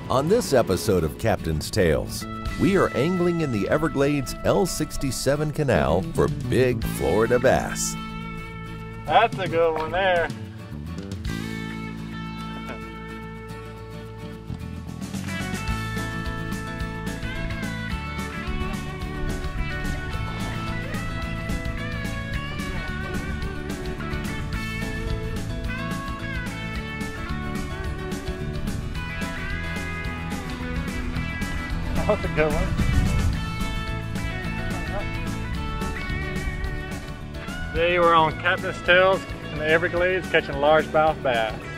On this episode of Captain's Tales, we are angling in the Everglades L67 Canal for big Florida bass. That's a good one there. That's a good one. Today we're on Captain's Tales in the Everglades catching largemouth bass.